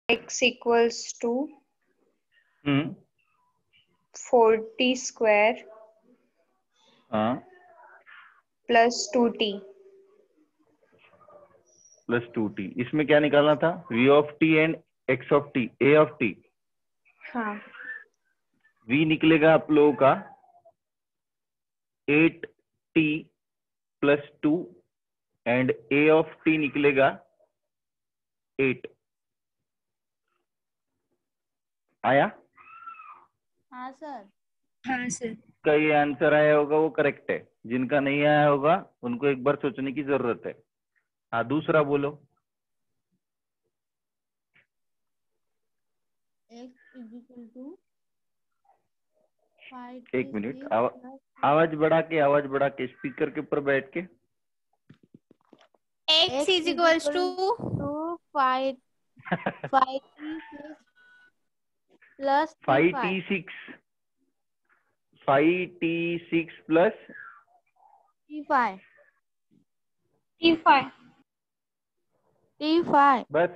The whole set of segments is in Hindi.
x equals to hmm 4t square हाँ plus 2t. प्लस 2t, इसमें क्या निकालना था? v of T and x of T, a of T. हाँ v निकलेगा आप लोगों का 8t plus 2 and a of t निकलेगा 8। आया? हाँ सर। हाँ सर। का ये आंसर आया होगा वो करेक्ट है, जिनका नहीं आया होगा उनको एक बार सोचने की जरूरत है। हाँ दूसरा बोलो। x इज इक्वल टू एक मिनट, आवाज बढ़ा के स्पीकर के ऊपर बैठ के। x is equal to 5 plus 5t6 plus t5 बस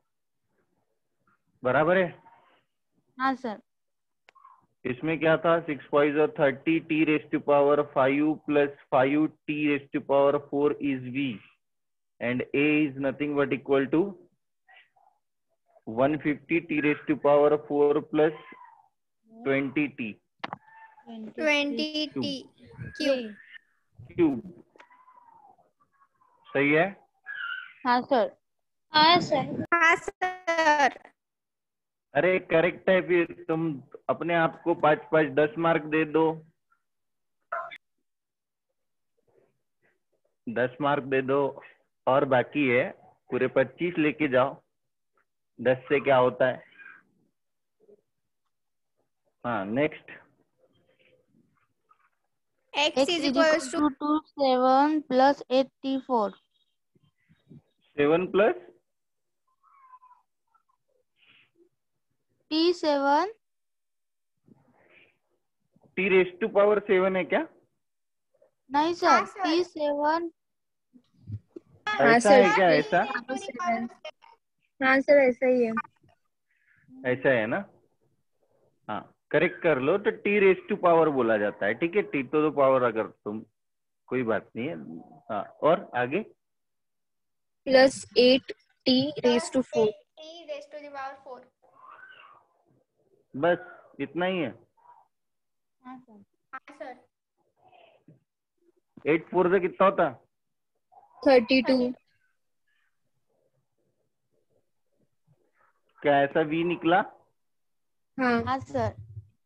बराबर है। हाँ सर। इसमें क्या था? 6 5 और 30 t raise to power 5 plus 5 t raise to power 4 is v and a is nothing but equal to 150 t raise to power 4 plus 20 t 20t cube. सही है? हाँ सर। हाँ सर। हाँ सर। अरे करेक्ट है, फिर तुम अपने आप को 5 5 10 मार्क दे दो। 10 मार्क दे दो और बाकी है पूरे 25 लेके जाओ। 10 से क्या होता है? हाँ next. x is equal to 7 plus 84 7 plus t7 T raise to power 7 है क्या? नहीं सर t7 ऐसा है क्या? ऐसा हाँ सर ऐसा ही है। ऐसा है ना? हाँ करेक्ट कर लो तो टी रेस टू पावर बोला जाता है। ठीक है, टी तो पावर, अगर तुम कोई बात नहीं है। हाँ और आगे प्लस 8t रेस टू 4। बस इतना ही है। हाँ सर 8 4 से कितना होता? 32। क्या ऐसा वी निकला? हाँ हाँ सर।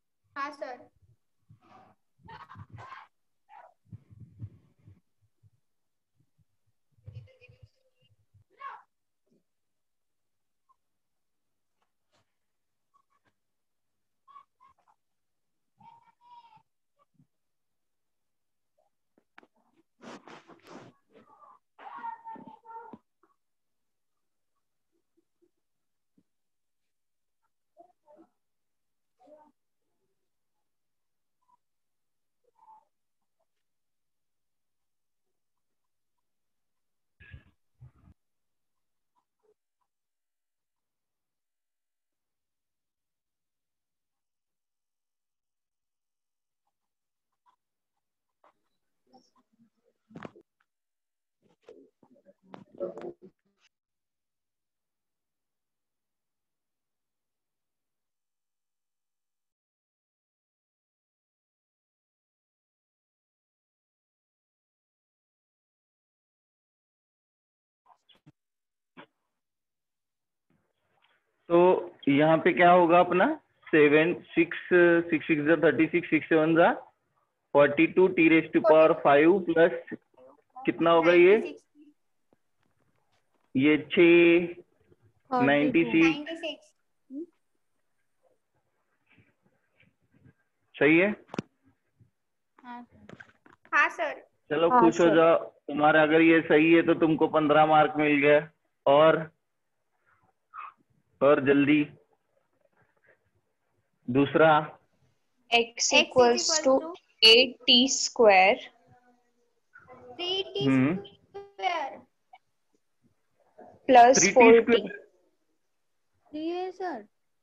तो यहाँ पे क्या होगा अपना? 7 6 6 6 36 6 7 42 T raise to power 5 plus कितना होगा ये 6 96। सही है? हाँ सर। चलो हाँ खुश हो सर। जाओ, तुम्हारा अगर ये सही है तो तुमको 15 मार्क मिल गए। और जल्दी दूसरा। x equals to 8t square 3t plus 4t square 3 है सर।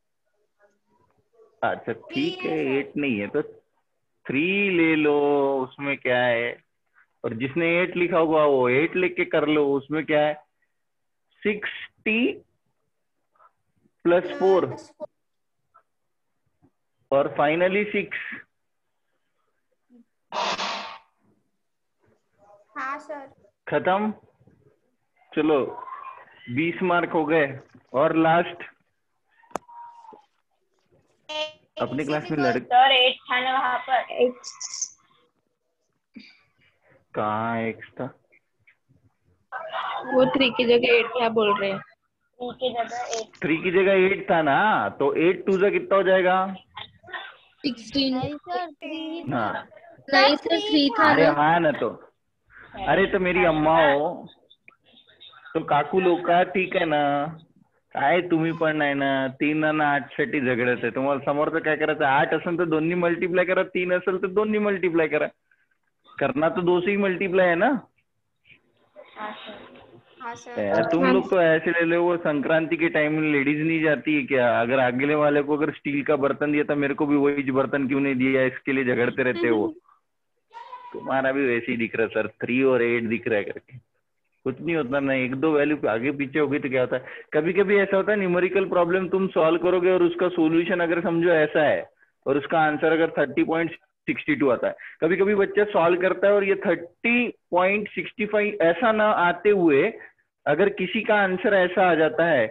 अच्छा ठीक है, 8 नहीं है तो 3 ले लो, उसमें क्या है। और जिसने 8 लिखा हुआ वो 8 लेके कर लो, उसमें क्या है। 6t + 4 और फाइनली 6। हाँ सर। खत्म। चलो 20 मार्क हो गए। और लास्ट, अपनी क्लास में लड़के सर 8 था ना वहाँ पर। x कहाँ एक्स था? वो 3 की जगह 8 क्या बोल रहे हैं? 3 की जगह 8। 3 की जगह 8 था ना, तो 8 2 कितना हो जाएगा? 16। नहीं सर 3 था। हाँ नहीं सर 3 था अरे ना। हाँ ना, तो अरे तो मेरी अम्मा हो तो काकू लोक का ठीक आहे ना. काय तुम्ही पण नाही ना, 3 आणि 8 साठी झगडत आहे. तुम्हाला समोरचं काय करायचं, 8 असेल तर दोन्ही मल्टीप्लाय करा, 3 असेल तर दोन्ही मल्टीप्लाय करा. करना तो 2 से ही मल्टीप्लाई है ना. हाँ सर। तुम लोग तो ऐसे ले लो, वो संक्रांति के टाइम में लेडीज नहीं जाती है क्या, अगर अगले वाले को अगर स्टील का बर्तन दिया था मेरे को भी वही बर्तन क्यों नहीं दिया, इसके लिए झगड़ते रहते हो. तुम्हारा भी वैसे ही दिख रहा सर, 3 और 8 दिख रहा है करके. कुछ नहीं होता ना, 1-2 वैल्यू आगे पीछे होगी तो क्या होता है. कभी कभी ऐसा होता है न्यूमेरिकल प्रॉब्लम तुम सॉल्व करोगे और उसका सोल्यूशन अगर समझो ऐसा है और उसका आंसर अगर 30.62 आता है. कभी कभी बच्चा सॉल्व करता है और ये 30.65 ऐसा ना आते हुए अगर किसी का आंसर ऐसा आ जाता है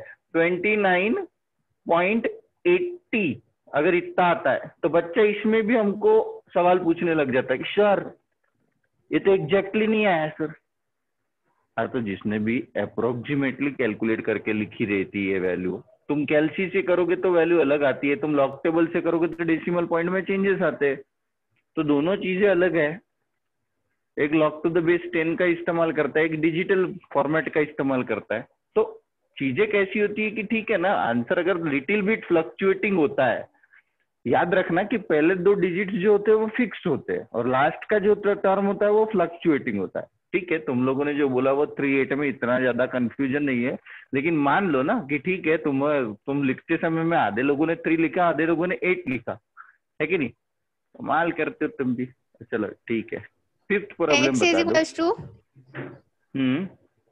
29.80, अगर इतना आता है तो बच्चा इसमें भी हमको सवाल पूछने लग जाता है कि सर ये तो एग्जैक्टली नहीं आया सर. हाँ तो जिसने भी अप्रोक्सीमेटली कैलकुलेट करके लिखी रहती है वैल्यू, तुम कैलसी से करोगे तो वैल्यू अलग आती है, तुम लॉग टेबल से करोगे तो डेसिमल पॉइंट में चेंजेस आते हैं. तो दोनों चीजें अलग है. एक लॉग टू द बेस 10 का इस्तेमाल करता है, एक डिजिटल फॉर्मेट का इस्तेमाल करता है. तो चीजें कैसी होती है कि ठीक है ना, आंसर अगर लिटिल बिट फ्लक्चुएटिंग होता है, याद रखना कि पहले 2 डिजिट्स जो होते हैं वो फिक्स होते हैं और लास्ट का जो टर्म होता है वो फ्लक्चुएटिंग होता है. ठीक है, तुम लोगों ने जो बोला वो 3-8 में इतना ज्यादा कंफ्यूजन नहीं है, लेकिन मान लो ना कि ठीक है, तुम लिखते समय में आधे लोगों ने 3 लिखा, आधे लोगों ने 8 लिखा है कि नहीं. कमाल करते हो तुम भी. चलो ठीक है, 5th प्रॉब्लम x बता दो. हम्म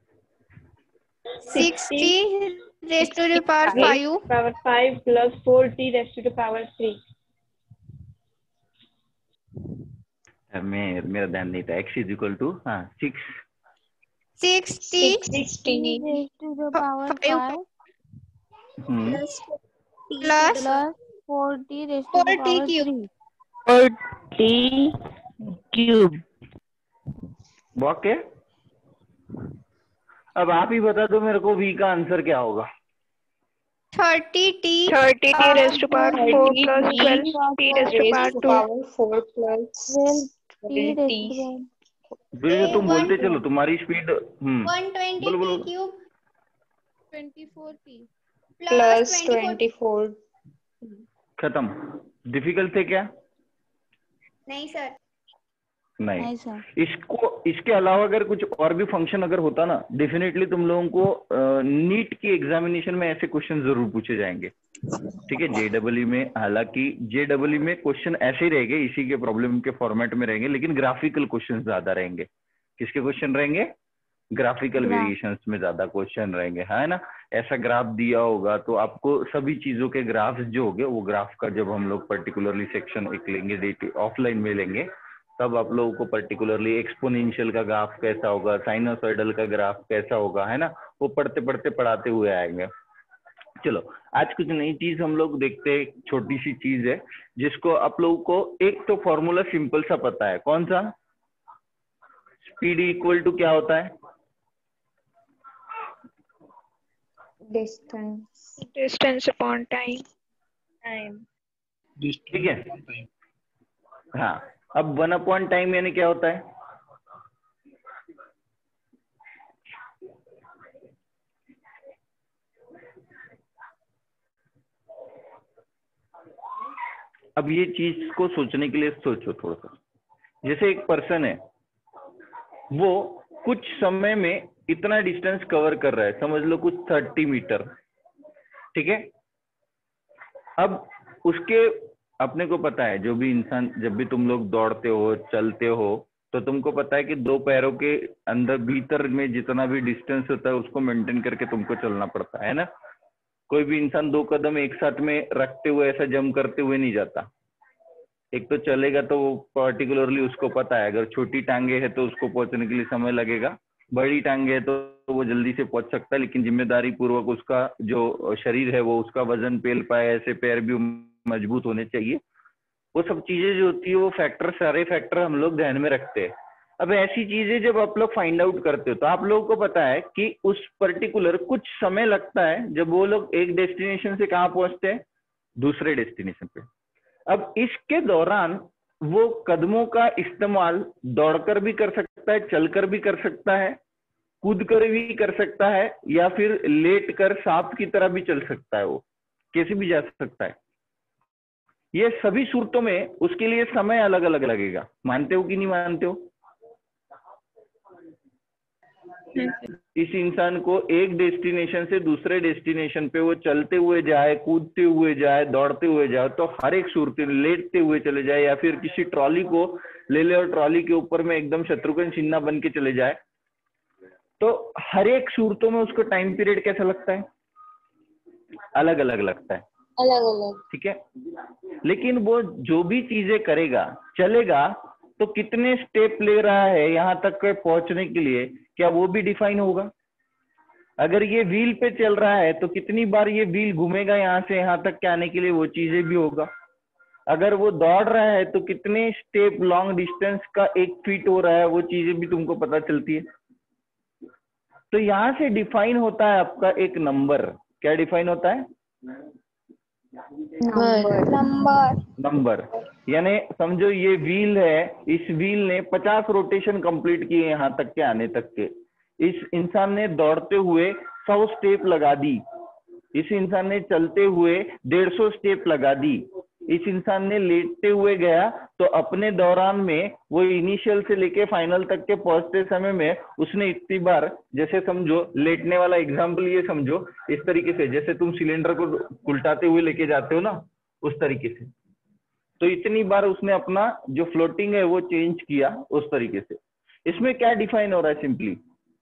60 raised to the power 5 power 5 plus 4t raised to the power 3. मेरा ध्यान नहीं था. x = हाँ 60 60 raised to the power 5 plus plus 4t raised to the power 3. 4t³ बॉक है. अब आप ही बता दो मेरे को v का आंसर क्या होगा. 30t raised to power 4 plus 12t raised to power 4 plus 12t raised t. to फिर तुम बोलते चलो, तुम्हारी स्पीड. 120 बोलो t cube 24t plus plus 24. खत्म. डिफिकल्ट थे क्या? नहीं सर. नहीं सर. इसके अलावा अगर कुछ और भी फंक्शन अगर होता ना, डेफिनेटली तुम लोगों को नीट की एग्जामिनेशन में ऐसे क्वेश्चन जरूर पूछे जाएंगे. ठीक है, जेडब्ल्यू में, हालांकि जेडब्ल्यू में क्वेश्चन ऐसे ही रहेंगे, इसी के प्रॉब्लम के फॉर्मेट में रहेंगे, लेकिन ग्राफिकल क्वेश्चन ज्यादा रहेंगे. किसके क्वेश्चन रहेंगे? ग्राफिकल वेरिएशंस में ज्यादा क्वेश्चन रहेंगे, है ना. ऐसा ग्राफ दिया होगा तो आपको सभी चीजों के ग्राफ्स जो होंगे वो ग्राफ का जब हम लोग पर्टिकुलरली सेक्शन एक लेंगे, ऑफलाइन में लेंगे, तब आप लोगों को पर्टिकुलरली एक्सपोनेंशियल का ग्राफ कैसा होगा, साइनोसॉइडल का ग्राफ कैसा होगा, है ना, वो पढ़ते पढ़ते पढ़ाते हुए आएंगे. चलो आज कुछ नई चीज हम लोग देखते हैं. छोटी सी चीज है जिसको आप लोगों को एक तो फॉर्मूला सिंपल सा पता है. कौन सा? स्पीड इक्वल टू क्या होता है? Distance upon time. ठीक है. हाँ, अब 1/टाइम यानी क्या होता है? अब ये चीज को सोचने के लिए सोचो थोड़ा सा. जैसे एक पर्सन है, वो कुछ समय में इतना डिस्टेंस कवर कर रहा है, समझ लो कुछ 30 मीटर. ठीक है। अब उसके अपने को पता है, जो भी इंसान, जब भी तुम लोग दौड़ते हो चलते हो तो तुमको पता है कि दो पैरों के अंदर भीतर में जितना भी डिस्टेंस होता है उसको मेंटेन करके तुमको चलना पड़ता है ना। कोई भी इंसान 2 कदम एक साथ में रखते हुए ऐसा जंप करते हुए नहीं जाता। एक तो चलेगा तो वो पर्टिकुलरली उसको पता है, अगर छोटी टांगे है तो उसको पहुंचने के लिए समय लगेगा, बड़ी टांगे है तो वो जल्दी से पहुंच सकता है, लेकिन जिम्मेदारी पूर्वक उसका जो शरीर है वो उसका वजन पेल पाए, ऐसे पैर भी मजबूत होने चाहिए। वो सब चीजें जो होती है वो फैक्टर, सारे फैक्टर हम लोग ध्यान में रखते हैं। अब ऐसी चीजें जब आप लोग फाइंड आउट करते हो तो आप लोगों को पता है कि उस पर्टिकुलर कुछ समय लगता है जब वो लोग एक डेस्टिनेशन से कहाँ पहुंचते हैं, दूसरे डेस्टिनेशन पे। अब इसके दौरान वो कदमों का इस्तेमाल दौड़कर भी कर सकता है, चलकर भी कर सकता है, कूद कर भी कर सकता है, या फिर लेट कर सांप की तरह भी चल सकता है, वो कैसे भी जा सकता है। ये सभी सूरतों में उसके लिए समय अलग अलग लगेगा। मानते हो कि नहीं मानते हो? इस इंसान को एक डेस्टिनेशन से दूसरे डेस्टिनेशन पे वो चलते हुए जाए, कूदते हुए जाए, दौड़ते हुए जाए, तो हर एक सूरत में लेटते हुए चले जाए, या फिर किसी ट्रॉली को ले ले और ट्रॉली के ऊपर में एकदम शत्रुघ्न सिन्हा बन के चले जाए, तो हर एक सूरतों में उसको टाइम पीरियड कैसा लगता है? अलग अलग लगता है, अलग अलग। ठीक है। लेकिन वो जो भी चीजें करेगा, चलेगा, तो कितने स्टेप ले रहा है यहाँ तक के पहुंचने के लिए, क्या वो भी डिफाइन होगा? अगर ये व्हील पे चल रहा है तो कितनी बार ये व्हील घूमेगा यहाँ से यहाँ तक के आने के लिए, वो चीजें भी होगा। अगर वो दौड़ रहा है तो कितने स्टेप लॉन्ग डिस्टेंस का 1 फीट हो रहा है, वो चीजें भी तुमको पता चलती है। तो यहाँ से डिफाइन होता है आपका एक नंबर। क्या डिफाइन होता है? नंबर। यानी समझो ये व्हील है, इस व्हील ने 50 रोटेशन कंप्लीट किए यहाँ तक के आने तक के। इस इंसान ने दौड़ते हुए 100 स्टेप लगा दी, इस इंसान ने चलते हुए 150 स्टेप लगा दी, इस इंसान ने लेटते हुए गया तो अपने दौरान में वो इनिशियल से लेके फाइनल तक के पहुंचते समय में उसने इतनी बार, जैसे समझो लेटने वाला एग्जांपल ये समझो इस तरीके से, जैसे तुम सिलेंडर को उल्टाते हुए लेके जाते हो ना, उस तरीके से, तो इतनी बार उसने अपना जो फ्लोटिंग है वो चेंज किया उस तरीके से। इसमें क्या डिफाइन हो रहा है? Simply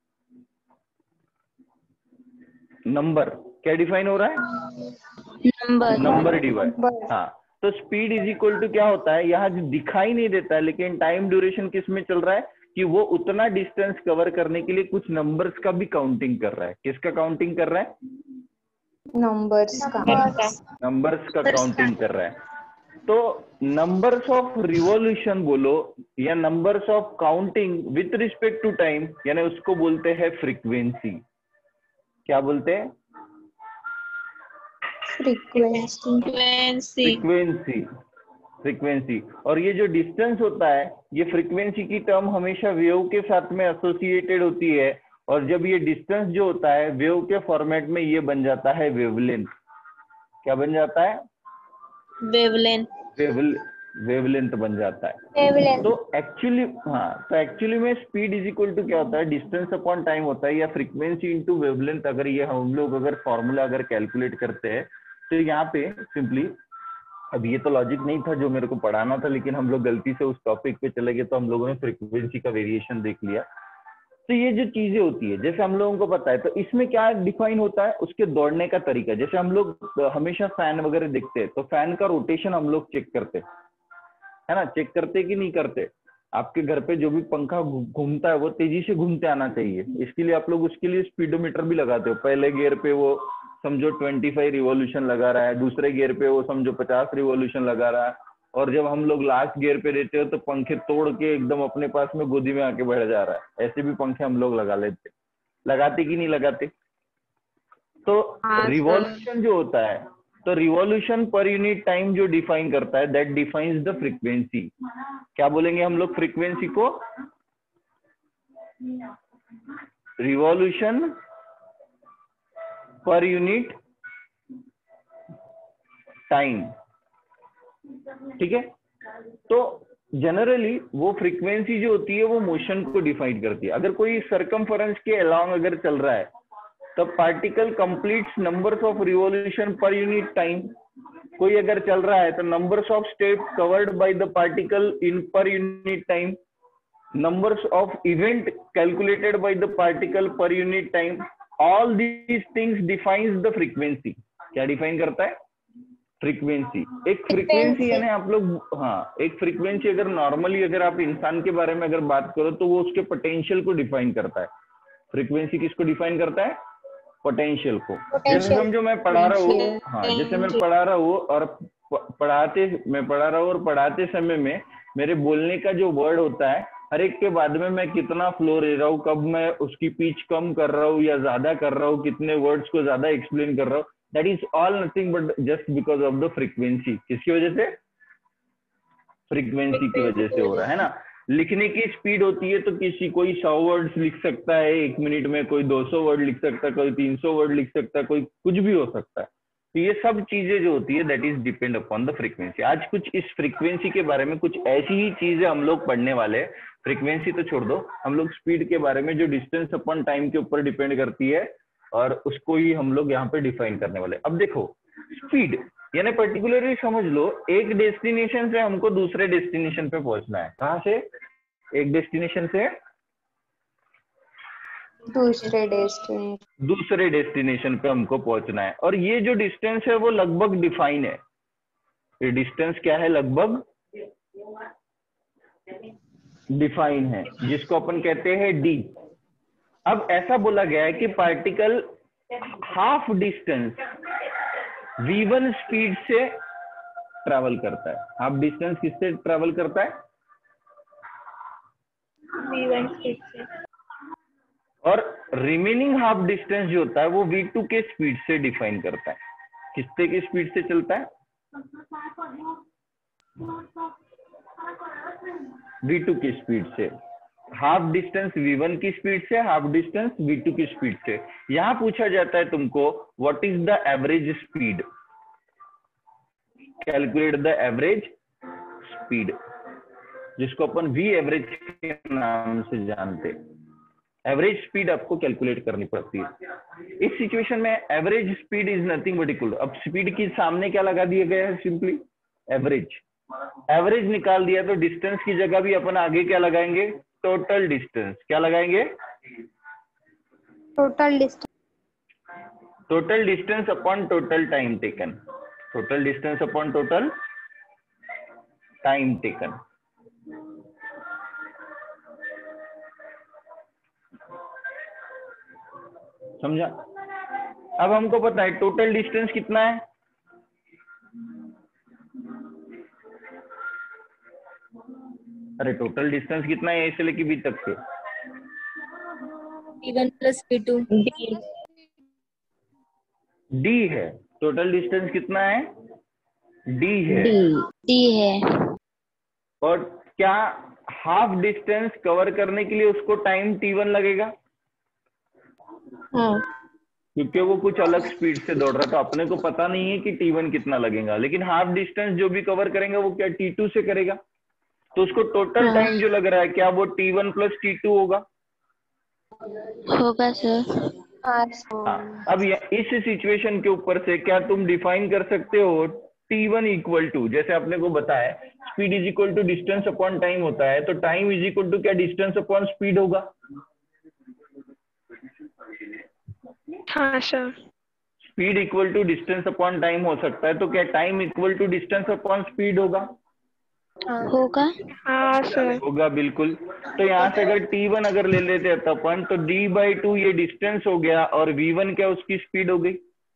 number. क्या डिफाइन हो रहा है? Number divide. हाँ, तो स्पीड इज इक्वल टू क्या होता है, यहाँ जो दिखाई नहीं देता है लेकिन टाइम ड्यूरेशन किस में चल रहा है कि वो उतना डिस्टेंस कवर करने के लिए कुछ नंबर्स का भी काउंटिंग कर रहा है। किसका काउंटिंग कर रहा है? नंबर्स का काउंटिंग कर रहा है। तो नंबर्स ऑफ रिवॉल्यूशन बोलो या numbers of counting with respect to time, यानी उसको बोलते हैं फ्रीक्वेंसी। क्या बोलते हैं? फ्रीक्वेंसी। और ये जो डिस्टेंस होता है, ये फ्रीक्वेंसी की टर्म हमेशा वेव के साथ में एसोसिएटेड होती है, और जब ये डिस्टेंस जो होता है वेव के फॉर्मेट में ये बन जाता है वेवलेंथ। क्या बन जाता है? वेवलेंथ बन जाता है। तो एक्चुअली में स्पीड इज इक्वल टू क्या होता है? डिस्टेंस अपॉन टाइम होता है, या फ्रीक्वेंसी इनटू वेवलेंथ। अगर ये हम लोग अगर फॉर्मूला अगर कैलकुलेट करते हैं तो यहाँ पे सिंपली, अब ये तो लॉजिक नहीं था जो मेरे को पढ़ाना था, लेकिन हम लोग गलती से उस टॉपिक पे चले गए तो हम लोगों ने फ्रीक्वेंसी का वेरिएशन देख लिया। तो ये जो चीजें होती है, जैसे हम लोगों को पता है, तो इसमें क्या डिफाइन होता है? उसके दौड़ने का तरीका। जैसे हम लोग हमेशा फैन वगैरह देखते हैं तो फैन का रोटेशन हम लोग चेक करते हैं, है ना? चेक करते कि नहीं करते? आपके घर पे जो भी पंखा घूमता है वो तेजी से घूमते आना चाहिए, इसके लिए आप लोग उसके लिए स्पीडोमीटर भी लगाते हो। पहले गियर पे वो समझो 25 रिवॉल्यूशन लगा रहा है, दूसरे गियर पे वो समझो 50 रिवॉल्यूशन लगा रहा है, और जब हम लोग लास्ट गियर पे रहते हो तो पंखे तोड़ के एकदम अपने पास में गोदी में आके बैठ जा रहा है। ऐसे भी पंखे हम लोग लगा लेते, लगाते कि नहीं लगाते? तो रिवॉल्यूशन जो होता है, तो रिवॉल्यूशन पर यूनिट टाइम जो डिफाइन करता है, दैट डिफाइंस द फ्रीक्वेंसी। क्या बोलेंगे हम लोग फ्रीक्वेंसी को? रिवॉल्यूशन पर यूनिट टाइम, ठीक है। तो जनरली वो फ्रीक्वेंसी जो होती है वो मोशन को डिफाइन करती है। अगर कोई सरकमफरेंस के अलोंग अगर चल रहा है the particle completes numbers of revolution per unit time. कोई अगर चल रहा है तो numbers of steps covered by the particle in per unit time, numbers of event calculated by the particle per unit time, all these things defines the frequency। क्या डिफाइन करता है? फ्रीक्वेंसी। एक फ्रीक्वेंसी यानी आप लोग, हाँ, एक फ्रीक्वेंसी अगर नॉर्मली अगर आप इंसान के बारे में अगर बात करो तो वो उसके पोटेंशियल को डिफाइन करता है। फ्रीक्वेंसी किसको डिफाइन करता है? पोटेंशियल को। जैसे समझो मैं पढ़ा रहा हूँ, हाँ, जैसे मैं पढ़ा रहा हूँ और पढ़ाते समय में मेरे बोलने का जो वर्ड होता है, हर एक के बाद में मैं कितना फ्लो ले रहा हूँ, कब मैं उसकी पिच कम कर रहा हूँ या ज्यादा कर रहा हूँ, कितने वर्ड्स को ज्यादा एक्सप्लेन कर रहा हूँ, that is all nothing but just because of the frequency. किसकी वजह से? फ्रीक्वेंसी की वजह से हो रहा है ना। लिखने की स्पीड होती है तो कोई 100 वर्ड्स लिख सकता है 1 मिनट में, कोई 200 वर्ड लिख सकता है, कोई 300 वर्ड लिख सकता है, कोई कुछ भी हो सकता है। तो ये सब चीजें जो होती है that is depend upon the frequency. आज कुछ इस फ्रीक्वेंसी के बारे में कुछ ऐसी ही चीजें हम लोग पढ़ने वाले हैं। फ्रीक्वेंसी तो छोड़ दो, हम लोग स्पीड के बारे में, जो डिस्टेंस अपॉन टाइम के ऊपर डिपेंड करती है, और उसको ही हम लोग यहाँ पे डिफाइन करने वाले। अब देखो, स्पीड यानी पर्टिकुलरली समझ लो, एक डेस्टिनेशन से हमको दूसरे डेस्टिनेशन पे पहुंचना है। कहाँ से? एक डेस्टिनेशन से दूसरे डेस्टिनेशन पे हमको पहुंचना है, और ये जो डिस्टेंस है वो लगभग डिफाइन है। ये डिस्टेंस क्या है? लगभग डिफाइन है, जिसको अपन कहते हैं डी। अब ऐसा बोला गया है कि particle half distance v1 speed से ट्रैवल करता है। हाफ डिस्टेंस किससे ट्रैवल करता है? v1 स्पीड से। और रिमेनिंग हाफ डिस्टेंस जो होता है वो v2 के स्पीड से डिफाइन करता है। किससे की स्पीड से चलता है? v2 की स्पीड से। हाफ डिस्टेंस v1 की स्पीड से, हाफ डिस्टेंस v2 की स्पीड से। यहां पूछा जाता है तुमको what is the average speed, calculate the average speed, जिसको अपन v एवरेज के नाम से जानते हैं। एवरेज स्पीड आपको कैलकुलेट करनी पड़ती है। इस सिचुएशन में average speed is nothing but equal, अब स्पीड के सामने क्या लगा दिया गया है? Simply average. एवरेज निकाल दिया तो डिस्टेंस की जगह भी अपन आगे क्या लगाएंगे? Total distance. क्या लगाएंगे? Total distance. Total distance upon total time taken. Total distance upon total time taken. समझा? अब हमको पता है टोटल डिस्टेंस कितना है। अरे टोटल डिस्टेंस कितना है ए से लेके बी तक के? v1 प्लस v2 डी है। टोटल डिस्टेंस कितना है? डी है। डी है। और क्या हाफ डिस्टेंस कवर करने के लिए उसको टाइम t1 लगेगा? हाँ। क्योंकि वो कुछ अलग स्पीड से दौड़ रहा था, अपने को पता नहीं है कि t1 कितना लगेगा, लेकिन हाफ डिस्टेंस जो भी कवर करेगा वो क्या t2 से करेगा, तो उसको टोटल टाइम जो लग रहा है क्या वो t1 प्लस t2 होगा? होगा सर। हाँ। अब इस सिचुएशन के ऊपर से क्या तुम डिफाइन कर सकते हो t1 इक्वल टू, जैसे आपने को बताया speed is equal to distance upon time होता है, तो टाइम इज इक्वल टू क्या डिस्टेंस अपॉन स्पीड होगा? हाँ sir. Speed equal to distance upon time हो सकता है, तो क्या time equal to distance upon speed होगा? होगा। हाँ सर। होगा बिल्कुल। तो यहाँ से अगर t1 अगर ले लेते हैं तो अपन, तो d/2 ये डिस्टेंस हो गया और v1 क्या उसकी स्पीड हो गई।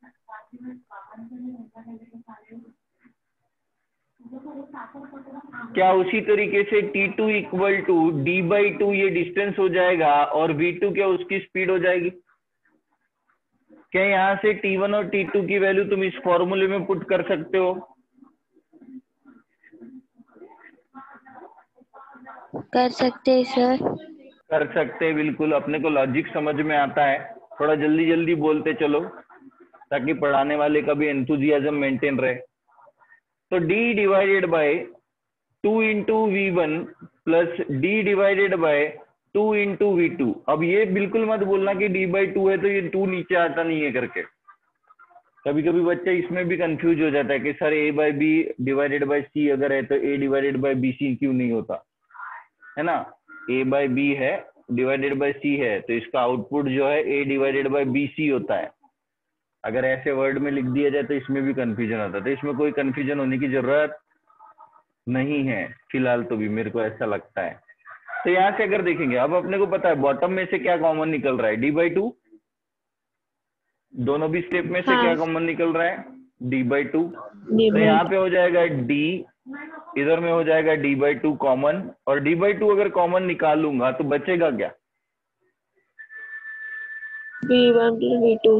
क्या उसी तरीके से t2 इक्वल टू d/2 ये डिस्टेंस हो जाएगा और v2 क्या उसकी स्पीड हो जाएगी। क्या यहाँ से t1 और t2 की वैल्यू तुम इस फॉर्मूले में पुट कर सकते हो? कर सकते हैं सर। कर सकते हैं बिल्कुल। अपने को लॉजिक समझ में आता है, थोड़ा जल्दी जल्दी बोलते चलो ताकि पढ़ाने वाले का भी एंथुजियाज्म मेंटेन रहे। तो d divided by 2 into v1 plus d divided by 2 into V2। अब ये बिल्कुल मत बोलना कि D/2 है तो ये 2 नीचे आता नहीं है करके। कभी कभी बच्चा इसमें भी कंफ्यूज हो जाता है कि sir A/B divided by C अगर है तो A डिवाइडेड बाय BC क्यों नहीं होता, है ना। A/B है डिवाइडेड बाय C है तो इसका आउटपुट जो है A डिवाइडेड बाय BC होता है। अगर ऐसे वर्ड में लिख दिया जाए तो इसमें भी कंफ्यूजन आता है, तो इसमें कोई कंफ्यूजन होने की जरूरत नहीं है फिलहाल, तो भी मेरे को ऐसा लगता है। तो यहाँ से अगर देखेंगे, अब अपने को पता है बॉटम में से क्या कॉमन निकल रहा है, D/2। दोनों भी स्टेप में से हाँ। क्या कॉमन निकल रहा है, D/2। D तो by यहाँ पे हो जाएगा D, इधर में हो जाएगा D/2 कॉमन, और D/2 अगर कॉमन निकालूंगा तो बचेगा क्या, V1 plus V2।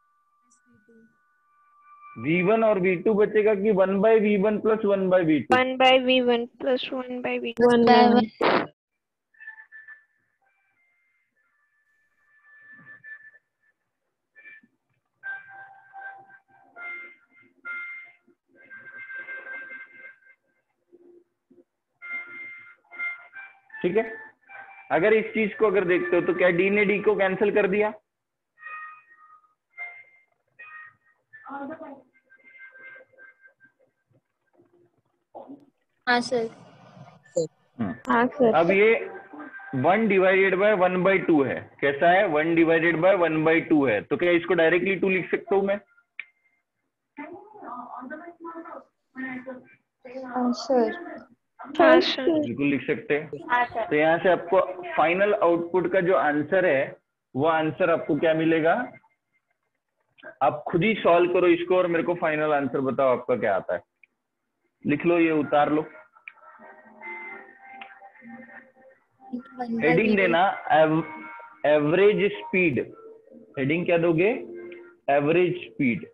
V1 और V2 बचेगा कि 1/V1 plus 1/V2। 1/V1 plus 1/V2। 1 by 1। ठीक है। अगर इस चीज को अगर देखते हो तो क्या D ने D को कैंसिल कर दिया, हाँ सर। हाँ सर। अब ये 1 डिवाइडेड बाय 1/2 है, कैसा है, 1 डिवाइडेड बाय 1/2 है, तो क्या इसको डायरेक्टली 2 लिख सकता हूं मैं, हाँ सर। हाँ सर। बिल्कुल लिख सकते हैं। तो यहाँ से आपको फाइनल आउटपुट का जो आंसर है वो आंसर आपको क्या मिलेगा, आप खुद ही सॉल्व करो इसको और मेरे को फाइनल आंसर बताओ आपका क्या आता है। लिख लो, ये उतार लो, हेडिंग देना एवरेज स्पीड, हेडिंग क्या दोगे, एवरेज स्पीड।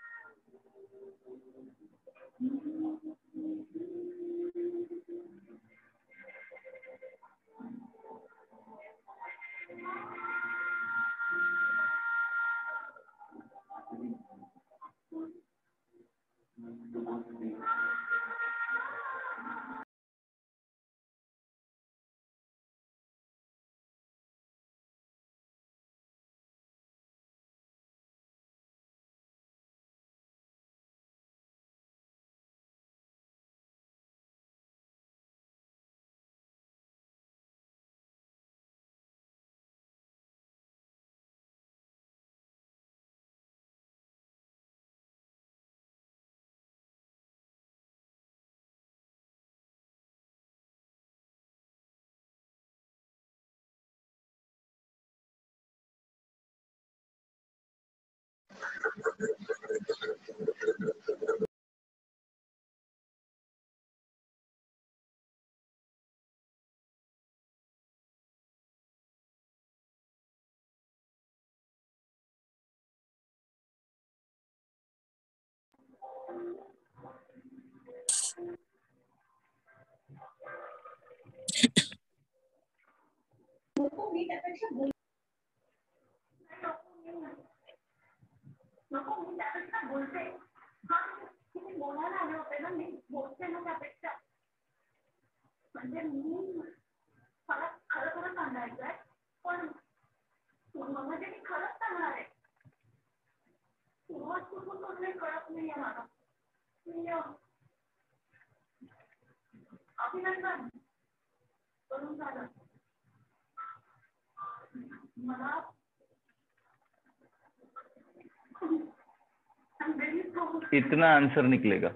इतना आंसर निकलेगा,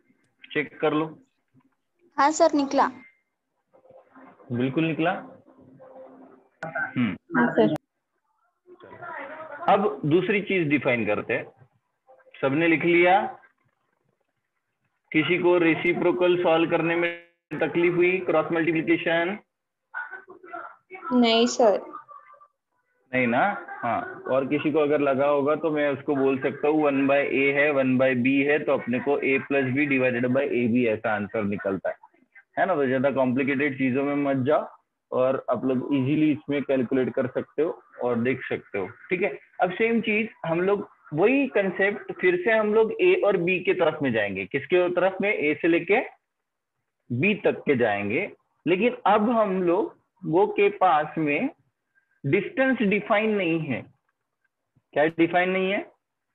चेक कर लो। हाँ सर निकला। बिल्कुल निकला। हाँ सर। अब दूसरी चीज डिफाइन करते हैं। सबने लिख लिया, किसी को रेसिप्रोकल सॉल्व करने में तकलीफ हुई, क्रॉस मल्टीप्लिकेशन, नहीं सर। नहीं ना, हाँ। और किसी को अगर लगा होगा तो मैं उसको बोल सकता हूँ 1/a है 1/b है तो अपने को a + b divided by ab ऐसा आंसर निकलता है ना। तो ज्यादा कॉम्प्लिकेटेड चीजों में मत जाओ और आप लोग इजीली इसमें कैलकुलेट कर सकते हो और देख सकते हो, ठीक है। अब सेम चीज हम लोग वही कंसेप्ट फिर से हम लोग a और b के तरफ में जाएंगे, किसके तरफ में, a से लेके b तक के जाएंगे, लेकिन अब हम लोग वो के पास में डिस्टेंस डिफाइन नहीं है। क्या डिफाइन नहीं है?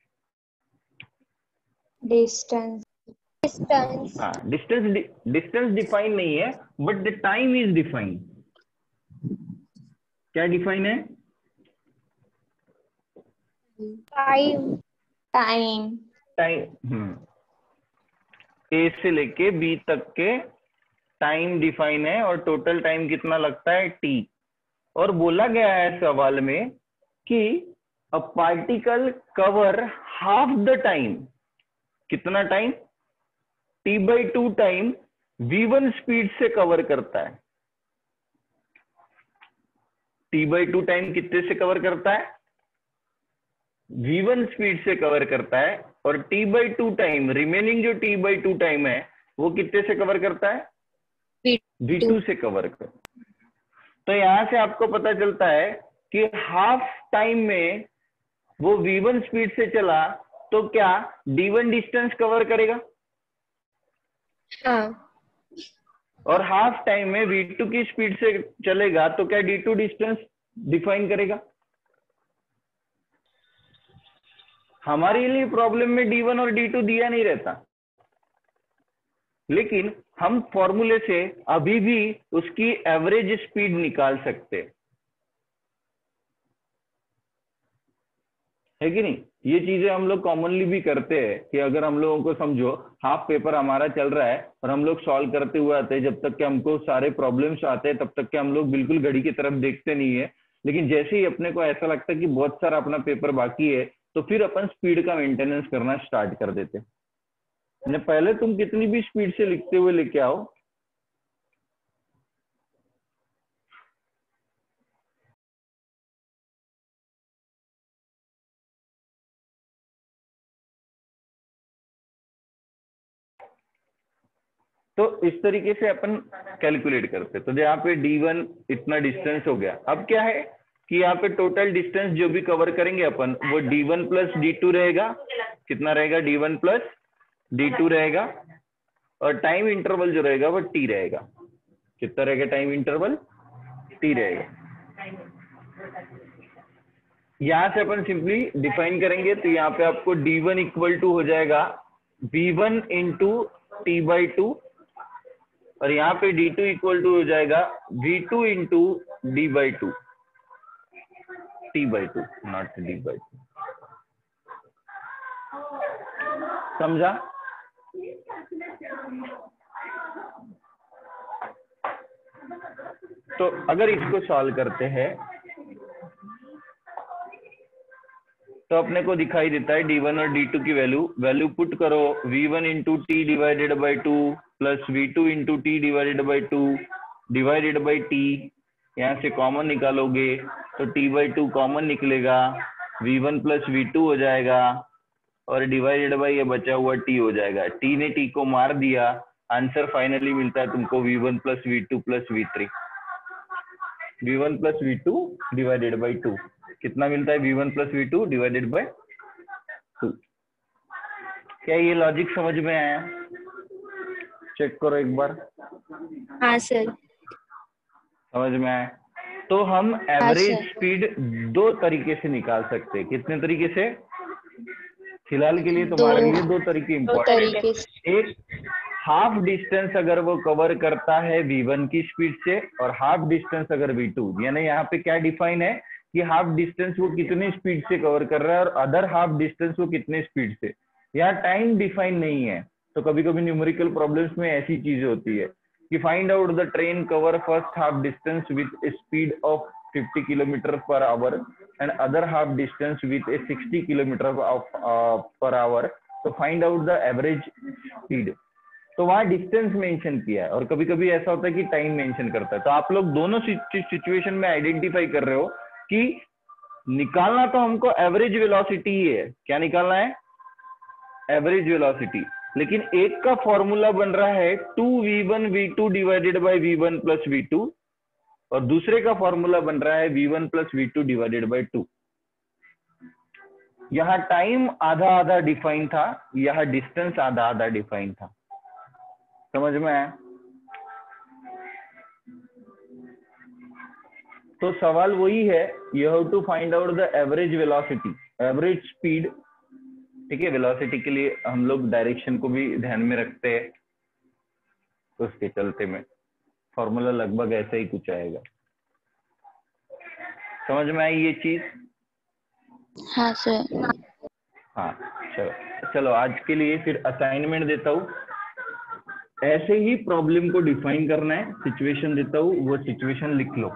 डिस्टेंस डिस्टेंस हाँ, डिस्टेंस डिफाइन नहीं है, but the time is define. क्या डिफाइन है? Time time time. ए से लेके बी तक के टाइम डिफाइन है, और टोटल टाइम कितना लगता है? टी। और बोला गया है सवाल में कि a particle cover half the time. कितना time? t/2 time v1 speed से कवर करता है। t/2 टाइम कितने से कवर करता है? v1 स्पीड से कवर करता है। और t/2 टाइम, रिमेनिंग जो t/2 टाइम है वो कितने से कवर करता है? v2 से कवर करता है। तो यहां से आपको पता चलता है कि हाफ टाइम में वो v1 स्पीड से चला तो क्या d1 डिस्टेंस कवर करेगा? हाँ और हाफ टाइम में v2 की स्पीड से चलेगा तो क्या d2 डिस्टेंस डिफाइन करेगा? हमारे लिए प्रॉब्लम में d1 और d2 दिया नहीं रहता, लेकिन हम फॉर्मूले से अभी भी उसकी एवरेज स्पीड निकाल सकते है कि नहीं? ये चीजें हम लोग कॉमनली भी करते हैं कि अगर हम लोगों को समझो हाफ पेपर हमारा चल रहा है और हम लोग सॉल्व करते हुए आते हैं, जब तक कि हमको सारे प्रॉब्लम्स आते हैं तब तक कि हम लोग बिल्कुल घड़ी की तरफ देखते नहीं है। लेकिन जैसे ही अपने को ऐसा लगता है कि बहुत सारा अपना पेपर बाकी है तो फिर अपन स्पीड का मेंटेनेंस करना स्टार्ट कर देते हैं। पहले तुम कितनी भी स्पीड से लिखते हुए लेके आओ, तो इस तरीके से अपन कैलकुलेट करते। तो यहाँ पे d1 इतना डिस्टेंस हो गया। अब क्या है कि यहाँ पे टोटल डिस्टेंस जो भी कवर करेंगे अपन वो d1 प्लस d2 रहेगा। कितना रहेगा? d1 प्लस d2 रहेगा। और टाइम इंटरवल जो रहेगा वो t रहेगा। कितना रहेगा टाइम इंटरवल? t रहेगा। यहां से अपन सिंपली डिफाइन करेंगे तो यहाँ पे आपको d1 इक्वल टू हो जाएगा v1 इंटू t/2, और यहाँ पे d2 इक्वल टू हो जाएगा v2 into d/2, t/2 not d/2। समझा? तो अगर इसको सॉल्व करते हैं तो अपने को दिखाई देता है d1 और d2 की वैल्यू पुट करो, v1 into T divided by 2 plus v2 into T divided by 2 divided by T. यहाँ से कॉमन निकालोगे तो t/2 कॉमन निकलेगा, v1 प्लस v2 हो जाएगा, और डिवाइडेड बाई ये बचा हुआ t हो जाएगा। t ने t को मार दिया, आंसर फाइनली मिलता है तुमको v1 plus v2 plus v3। v1 plus v2 divided by 2 कितना मिलता है? v1 plus v2 divided by 2। क्या ये लॉजिक समझ में आया? चेक करो एक बार। हाँ सर समझ में आया? तो हम एवरेज स्पीड दो तरीके से निकाल सकते हैं। कितने तरीके से? फिलहाल के लिए तुम्हारे लिए दो तरीके इंपॉर्टेंट है। एक, हाफ डिस्टेंस अगर वो कवर करता है v1 की स्पीड से, और हाफ डिस्टेंस अगर v2, यानी यहाँ पे क्या डिफाइन है कि हाफ डिस्टेंस वो कितनी स्पीड से कवर कर रहा है और अदर हाफ डिस्टेंस वो कितने स्पीड से। यहाँ टाइम डिफाइन नहीं है, तो कभी कभी न्यूमेरिकल प्रॉब्लम्स में ऐसी चीज होती है कि find out the train cover first half distance with speed of 50 kilometer per hour and other half distance with 60 kilometer per hour, तो find out the average speed. तो वहां डिस्टेंस मेंशन किया है, और कभी कभी ऐसा होता है कि टाइम मेंशन करता है। तो आप लोग दोनों सिचुएशन में आइडेंटिफाई कर रहे हो कि निकालना तो हमको एवरेज वेलोसिटी ही है। क्या निकालना है? Average velocity. लेकिन एक का फॉर्मूला बन रहा है 2v1 v2 divided by v1 plus v2, और दूसरे का फॉर्मूला बन रहा है v1 plus v2 divided by 2। यहाँ टाइम आधा आधा डिफाइन था, यहाँ डिस्टेंस आधा आधा डिफाइन था। समझ में आया? तो सवाल वही है, you have to find out the average velocity, average speed. ठीक है, वेलोसिटी के लिए हम लोग डायरेक्शन को भी ध्यान में रखते हैं, तो उसके चलते में फॉर्मूला लगभग ऐसा ही कुछ आएगा। समझ में आई ये चीज? हाँ सर। हाँ, चलो चलो आज के लिए फिर असाइनमेंट देता हूँ। ऐसे ही प्रॉब्लम को डिफाइन करना है, सिचुएशन देता हूँ, वो सिचुएशन लिख लो।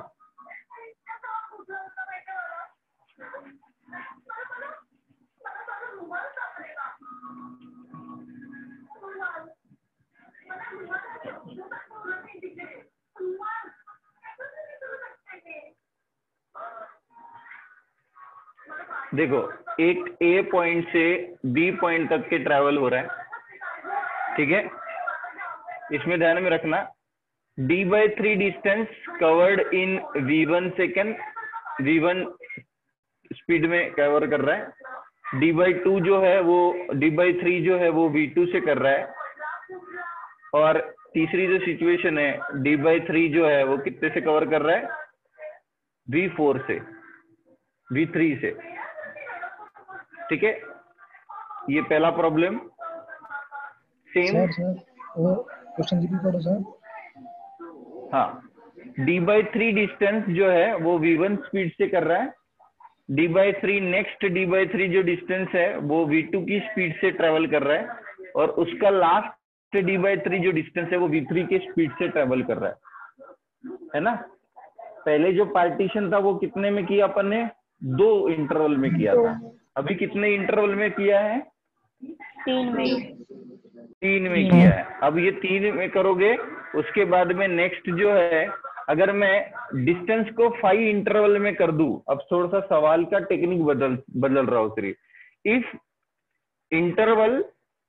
देखो, एक ए पॉइंट से बी पॉइंट तक के ट्रैवल हो रहा है, ठीक है। इसमें ध्यान में रखना, d/3 distance covered in v1 second, v1 speed में कवर कर रहा है। d/2 जो है वो d/3 जो है वो v2 से कर रहा है। और तीसरी जो सिचुएशन है, d/3 जो है वो कितने से कवर कर रहा है? v4 से, v3 से। ठीक है, ये पहला प्रॉब्लम। सेम सर वो क्वेश्चन रिपीट करो सर। हाँ, d/3 डिस्टेंस जो है वो v1 स्पीड से कर रहा है। d/3 नेक्स्ट d/3 जो डिस्टेंस है वो v2 की स्पीड से ट्रेवल कर रहा है, और उसका लास्ट d/3 जो डिस्टेंस है वो v3 के स्पीड से ट्रेवल कर रहा है ना। पहले जो पार्टीशन था वो कितने में किया अपन ने? 2 इंटरवल में किया था। अभी कितने इंटरवल में किया है? 3 में। 3 में किया है। अब ये 3 में करोगे, उसके बाद में नेक्स्ट जो है, अगर मैं डिस्टेंस को 5 इंटरवल में कर दूं, अब थोड़ा सा सवाल का टेक्निक बदल रहा हूं सिर्फ। If interval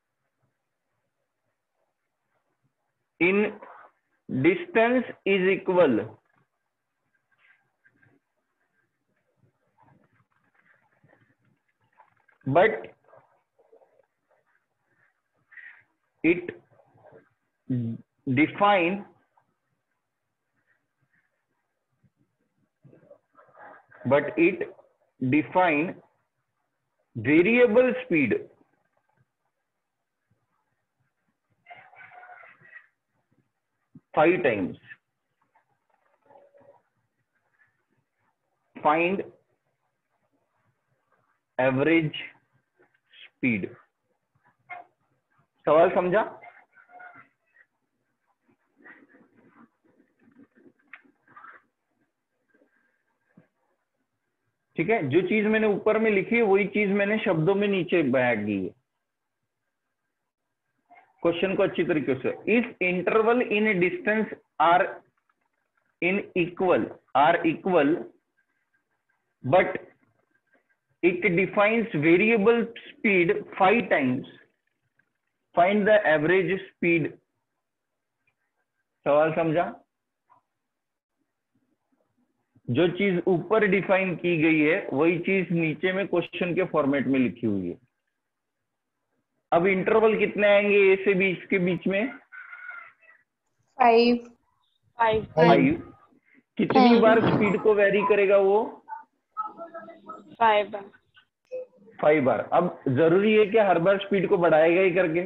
in distance is equal but it define variable speed five times. Find average speed. सवाल समझा? ठीक है, जो चीज मैंने ऊपर में लिखी है वही चीज मैंने शब्दों में नीचे बयां की है। क्वेश्चन को अच्छी तरीके से, if interval in distance are equal but it defines variable speed 5 times, find the average speed। सवाल समझा? जो चीज ऊपर डिफाइन की गई है वही चीज नीचे में क्वेश्चन के फॉर्मेट में लिखी हुई है। अब इंटरवल कितने आएंगे ए से बी के बीच में? 5। कितनी बार स्पीड को वेरी करेगा वो? 5 बार। अब जरूरी है कि हर बार स्पीड को बढ़ाएगा ही करके?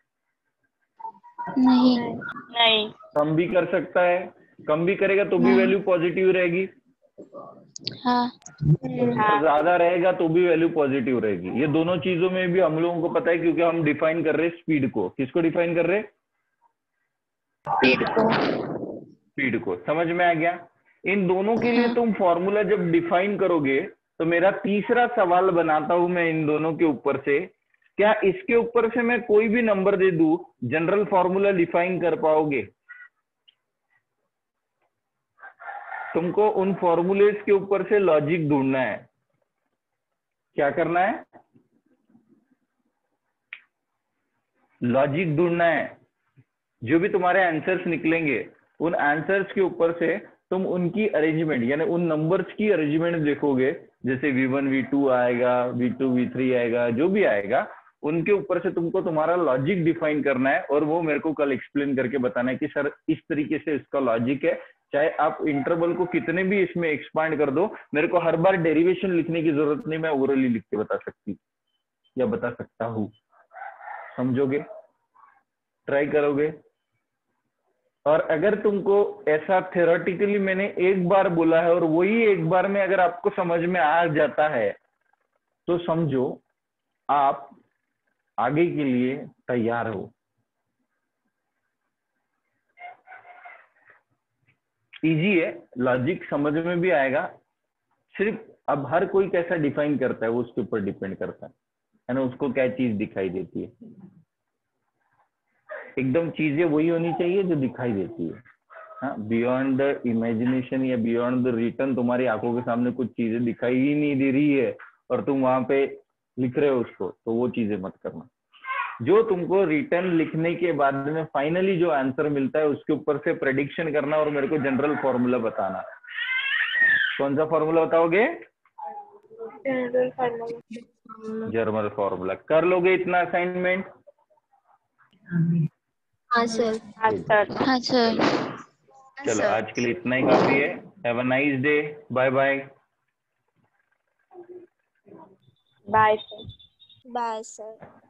नहीं। कम भी कर सकता है, कम भी करेगा तो भी वैल्यू पॉजिटिव रहेगी। हाँ। ज्यादा रहेगा तो भी वैल्यू पॉजिटिव रहेगी। ये दोनों चीजों में भी हम लोगों को पता है, क्योंकि हम डिफाइन कर रहे हैं स्पीड को। किसको डिफाइन कर रहे हैं? स्पीड को। समझ में आ गया? इन दोनों के लिए तुम फॉर्मूला जब डिफाइन करोगे, तो मेरा तीसरा सवाल बनाता हूं मैं इन दोनों के ऊपर से, क्या इसके ऊपर से मैं कोई भी नंबर दे दूं, जनरल फॉर्मूला डिफाइन कर पाओगे? तुमको उन फॉर्मूलेस के ऊपर से लॉजिक ढूंढना है। क्या करना है? लॉजिक ढूंढना है। जो भी तुम्हारे आंसर्स निकलेंगे, उन आंसर्स के ऊपर से तुम उनकी अरेंजमेंट, यानी उन नंबर्स की अरेंजमेंट देखोगे। जैसे v1 v2 आएगा, v2 v3 आएगा, जो भी आएगा उनके ऊपर से तुमको तुम्हारा लॉजिक डिफाइन करना है, और वो मेरे को कल एक्सप्लेन करके बताना है कि सर इस तरीके से इसका लॉजिक है, चाहे आप इंटरवल को कितने भी इसमें एक्सपांड कर दो, मेरे को हर बार डेरिवेशन लिखने की जरूरत नहीं, मैं ओरली लिख के बता सकती या बता सकता हूँ। समझोगे? ट्राई करोगे? और अगर तुमको ऐसा थ्योरेटिकली मैंने एक बार बोला है और वही एक बार में अगर आपको समझ में आ जाता है तो समझो आप आगे के लिए तैयार हो। इजी है, लॉजिक समझ में भी आएगा, सिर्फ अब हर कोई कैसा डिफाइन करता है वो उसके ऊपर डिपेंड करता है ना, उसको क्या चीज दिखाई देती है। एकदम चीजें वही होनी चाहिए जो दिखाई देती है। हाँ, बियॉन्ड द इमेजिनेशन या बियॉन्ड द रिटन तुम्हारी आंखों के सामने कुछ चीजें दिखाई ही नहीं दे रही है और तुम वहां पे लिख रहे हो उसको, तो वो चीजें मत करना। जो तुमको रिटर्न लिखने के बाद में फाइनली जो आंसर मिलता है उसके ऊपर से प्रेडिक्शन करना और मेरे को जनरल फॉर्मूला बताना। कौन सा फॉर्मूला बताओगे? General formula. German formula. कर लोगे इतना असाइनमेंट? हाँ सर। हाँ सर। हाँ सर। चलो आज के लिए इतना ही काफी है। Have a nice day. Bye bye. Bye sir. Bye sir.